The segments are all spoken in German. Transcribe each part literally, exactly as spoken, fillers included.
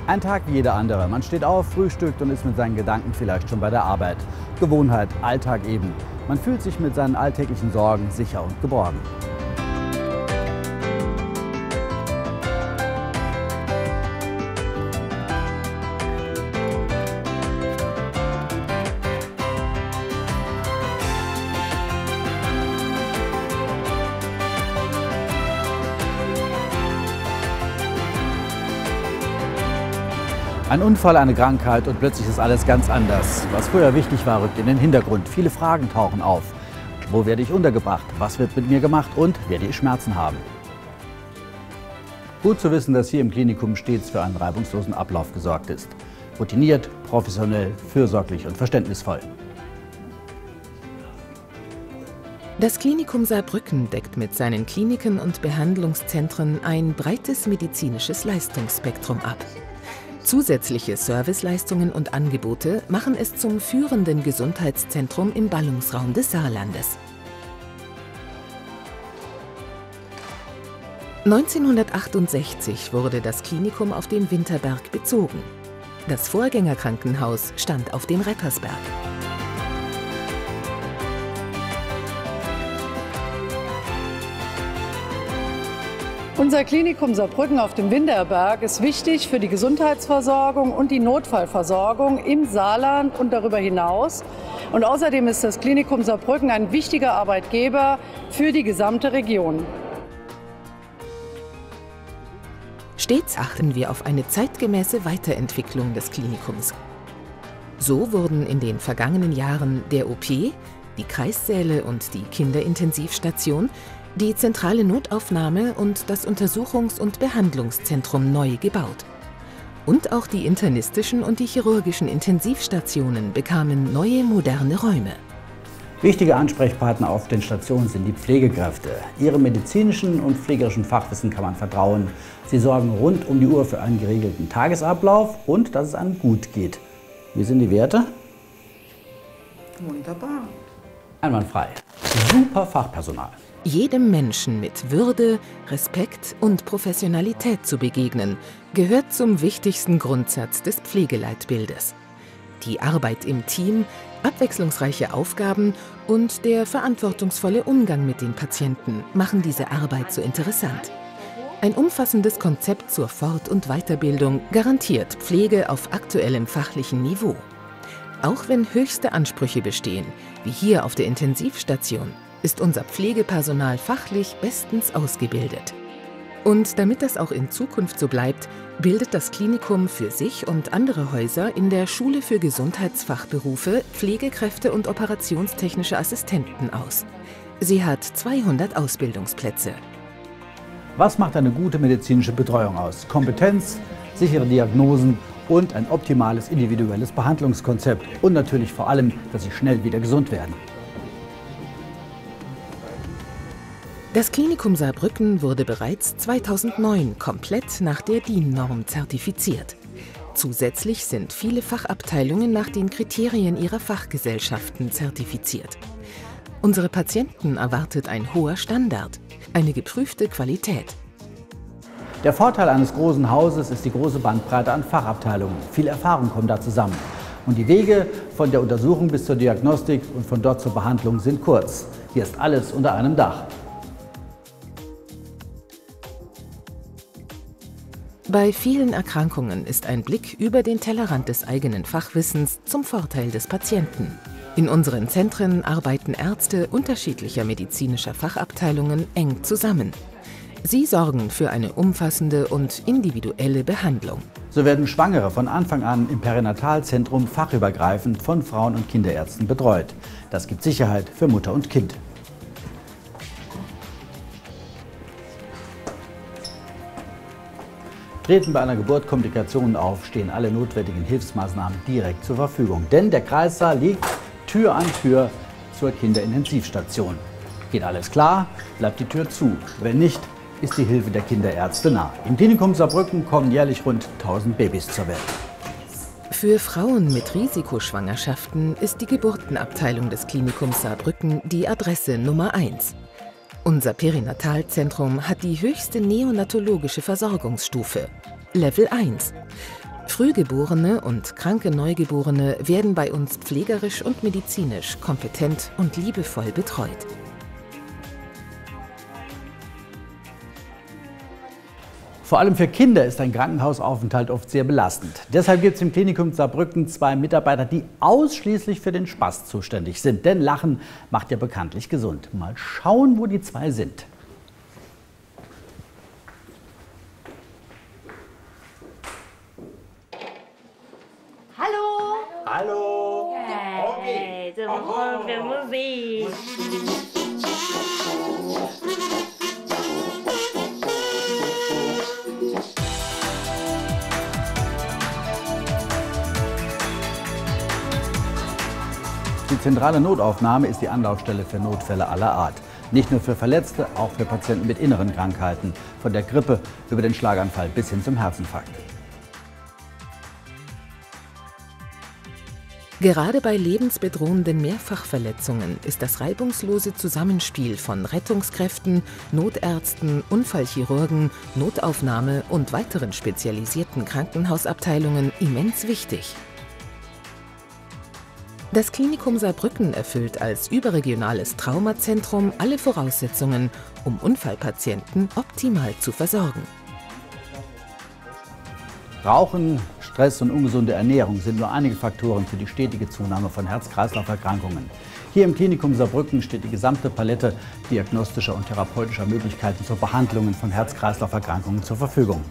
Ein Tag wie jeder andere. Man steht auf, frühstückt und ist mit seinen Gedanken vielleicht schon bei der Arbeit. Gewohnheit, Alltag eben. Man fühlt sich mit seinen alltäglichen Sorgen sicher und geborgen. Ein Unfall, eine Krankheit und plötzlich ist alles ganz anders. Was früher wichtig war, rückt in den Hintergrund. Viele Fragen tauchen auf. Wo werde ich untergebracht? Was wird mit mir gemacht? Und werde ich Schmerzen haben? Gut zu wissen, dass hier im Klinikum stets für einen reibungslosen Ablauf gesorgt ist. Routiniert, professionell, fürsorglich und verständnisvoll. Das Klinikum Saarbrücken deckt mit seinen Kliniken und Behandlungszentren ein breites medizinisches Leistungsspektrum ab. Zusätzliche Serviceleistungen und Angebote machen es zum führenden Gesundheitszentrum im Ballungsraum des Saarlandes. neunzehnhundertachtundsechzig wurde das Klinikum auf dem Winterberg bezogen. Das Vorgängerkrankenhaus stand auf dem Reppersberg. Unser Klinikum Saarbrücken auf dem Winterberg ist wichtig für die Gesundheitsversorgung und die Notfallversorgung im Saarland und darüber hinaus. Und außerdem ist das Klinikum Saarbrücken ein wichtiger Arbeitgeber für die gesamte Region. Stets achten wir auf eine zeitgemäße Weiterentwicklung des Klinikums. So wurden in den vergangenen Jahren der O P, die Kreissäle und die Kinderintensivstation, die zentrale Notaufnahme und das Untersuchungs- und Behandlungszentrum neu gebaut. Und auch die internistischen und die chirurgischen Intensivstationen bekamen neue, moderne Räume. Wichtige Ansprechpartner auf den Stationen sind die Pflegekräfte. Ihrem medizinischen und pflegerischen Fachwissen kann man vertrauen. Sie sorgen rund um die Uhr für einen geregelten Tagesablauf und dass es einem gut geht. Wie sind die Werte? Wunderbar. Einwandfrei. Super Fachpersonal. Jedem Menschen mit Würde, Respekt und Professionalität zu begegnen, gehört zum wichtigsten Grundsatz des Pflegeleitbildes. Die Arbeit im Team, abwechslungsreiche Aufgaben und der verantwortungsvolle Umgang mit den Patienten machen diese Arbeit so interessant. Ein umfassendes Konzept zur Fort- und Weiterbildung garantiert Pflege auf aktuellem fachlichen Niveau. Auch wenn höchste Ansprüche bestehen, wie hier auf der Intensivstation, ist unser Pflegepersonal fachlich bestens ausgebildet. Und damit das auch in Zukunft so bleibt, bildet das Klinikum für sich und andere Häuser in der Schule für Gesundheitsfachberufe Pflegekräfte und operationstechnische Assistenten aus. Sie hat zweihundert Ausbildungsplätze. Was macht eine gute medizinische Betreuung aus? Kompetenz, sichere Diagnosen und ein optimales individuelles Behandlungskonzept. Und natürlich vor allem, dass sie schnell wieder gesund werden. Das Klinikum Saarbrücken wurde bereits zweitausendneun komplett nach der D I N-Norm zertifiziert. Zusätzlich sind viele Fachabteilungen nach den Kriterien ihrer Fachgesellschaften zertifiziert. Unsere Patienten erwartet ein hoher Standard, eine geprüfte Qualität. Der Vorteil eines großen Hauses ist die große Bandbreite an Fachabteilungen. Viel Erfahrung kommt da zusammen. Und die Wege von der Untersuchung bis zur Diagnostik und von dort zur Behandlung sind kurz. Hier ist alles unter einem Dach. Bei vielen Erkrankungen ist ein Blick über den Tellerrand des eigenen Fachwissens zum Vorteil des Patienten. In unseren Zentren arbeiten Ärzte unterschiedlicher medizinischer Fachabteilungen eng zusammen. Sie sorgen für eine umfassende und individuelle Behandlung. So werden Schwangere von Anfang an im Perinatalzentrum fachübergreifend von Frauen- und Kinderärzten betreut. Das gibt Sicherheit für Mutter und Kind. Treten bei einer Geburt Komplikationen auf, stehen alle notwendigen Hilfsmaßnahmen direkt zur Verfügung. Denn der Kreissaal liegt Tür an Tür zur Kinderintensivstation. Geht alles klar, bleibt die Tür zu. Wenn nicht, ist die Hilfe der Kinderärzte nah. Im Klinikum Saarbrücken kommen jährlich rund tausend Babys zur Welt. Für Frauen mit Risikoschwangerschaften ist die Geburtenabteilung des Klinikums Saarbrücken die Adresse Nummer eins. Unser Perinatalzentrum hat die höchste neonatologische Versorgungsstufe, Level eins. Frühgeborene und kranke Neugeborene werden bei uns pflegerisch und medizinisch kompetent und liebevoll betreut. Vor allem für Kinder ist ein Krankenhausaufenthalt oft sehr belastend. Deshalb gibt es im Klinikum Saarbrücken zwei Mitarbeiter, die ausschließlich für den Spaß zuständig sind. Denn Lachen macht ja bekanntlich gesund. Mal schauen, wo die zwei sind. Hallo! Hallo! Hey, so brauchen wir Musik. Die zentrale Notaufnahme ist die Anlaufstelle für Notfälle aller Art. Nicht nur für Verletzte, auch für Patienten mit inneren Krankheiten. Von der Grippe über den Schlaganfall bis hin zum Herzinfarkt. Gerade bei lebensbedrohenden Mehrfachverletzungen ist das reibungslose Zusammenspiel von Rettungskräften, Notärzten, Unfallchirurgen, Notaufnahme und weiteren spezialisierten Krankenhausabteilungen immens wichtig. Das Klinikum Saarbrücken erfüllt als überregionales Traumazentrum alle Voraussetzungen, um Unfallpatienten optimal zu versorgen. Rauchen, Stress und ungesunde Ernährung sind nur einige Faktoren für die stetige Zunahme von Herz-Kreislauf-Erkrankungen. Hier im Klinikum Saarbrücken steht die gesamte Palette diagnostischer und therapeutischer Möglichkeiten zur Behandlung von Herz-Kreislauf-Erkrankungen zur Verfügung.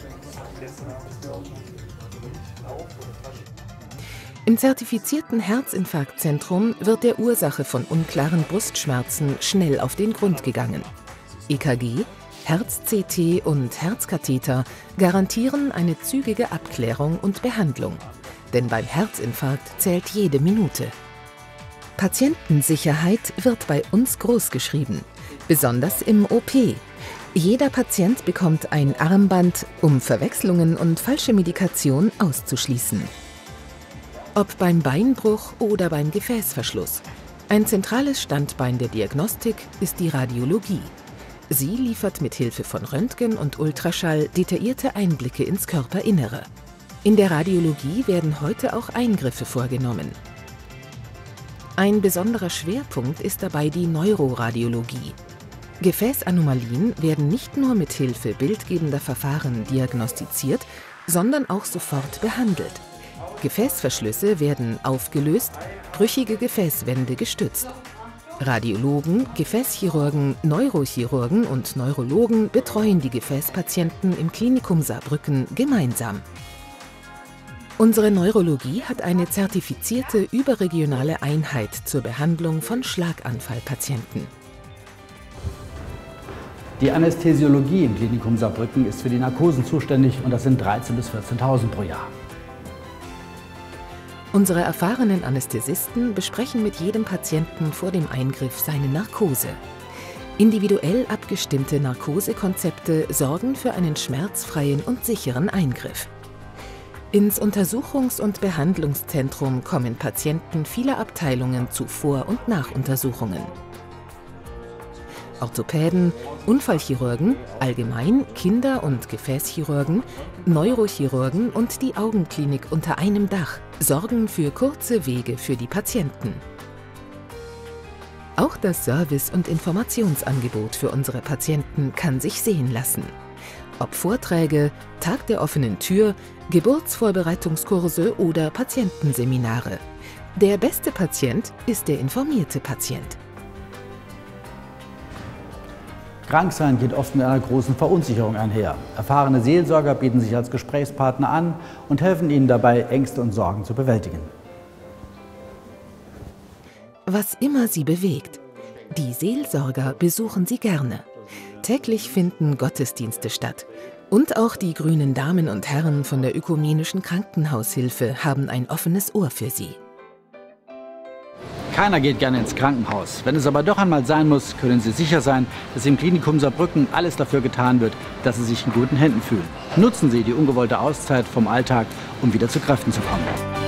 Im zertifizierten Herzinfarktzentrum wird der Ursache von unklaren Brustschmerzen schnell auf den Grund gegangen. E K G, Herz-C T und Herzkatheter garantieren eine zügige Abklärung und Behandlung. Denn beim Herzinfarkt zählt jede Minute. Patientensicherheit wird bei uns großgeschrieben, besonders im O P. Jeder Patient bekommt ein Armband, um Verwechslungen und falsche Medikation auszuschließen. Ob beim Beinbruch oder beim Gefäßverschluss. Ein zentrales Standbein der Diagnostik ist die Radiologie. Sie liefert mit Hilfe von Röntgen und Ultraschall detaillierte Einblicke ins Körperinnere. In der Radiologie werden heute auch Eingriffe vorgenommen. Ein besonderer Schwerpunkt ist dabei die Neuroradiologie. Gefäßanomalien werden nicht nur mit Hilfe bildgebender Verfahren diagnostiziert, sondern auch sofort behandelt. Gefäßverschlüsse werden aufgelöst, brüchige Gefäßwände gestützt. Radiologen, Gefäßchirurgen, Neurochirurgen und Neurologen betreuen die Gefäßpatienten im Klinikum Saarbrücken gemeinsam. Unsere Neurologie hat eine zertifizierte überregionale Einheit zur Behandlung von Schlaganfallpatienten. Die Anästhesiologie im Klinikum Saarbrücken ist für die Narkosen zuständig und das sind dreizehntausend bis vierzehntausend pro Jahr. Unsere erfahrenen Anästhesisten besprechen mit jedem Patienten vor dem Eingriff seine Narkose. Individuell abgestimmte Narkosekonzepte sorgen für einen schmerzfreien und sicheren Eingriff. Ins Untersuchungs- und Behandlungszentrum kommen Patienten vieler Abteilungen zu Vor- und Nachuntersuchungen. Orthopäden, Unfallchirurgen, Allgemein-, Kinder- und Gefäßchirurgen, Neurochirurgen und die Augenklinik unter einem Dach sorgen für kurze Wege für die Patienten. Auch das Service- und Informationsangebot für unsere Patienten kann sich sehen lassen. Ob Vorträge, Tag der offenen Tür, Geburtsvorbereitungskurse oder Patientenseminare. Der beste Patient ist der informierte Patient. Kranksein geht oft mit einer großen Verunsicherung einher. Erfahrene Seelsorger bieten sich als Gesprächspartner an und helfen Ihnen dabei, Ängste und Sorgen zu bewältigen. Was immer Sie bewegt, die Seelsorger besuchen Sie gerne. Täglich finden Gottesdienste statt. Und auch die grünen Damen und Herren von der ökumenischen Krankenhaushilfe haben ein offenes Ohr für Sie. Keiner geht gerne ins Krankenhaus. Wenn es aber doch einmal sein muss, können Sie sicher sein, dass im Klinikum Saarbrücken alles dafür getan wird, dass Sie sich in guten Händen fühlen. Nutzen Sie die ungewollte Auszeit vom Alltag, um wieder zu Kräften zu kommen.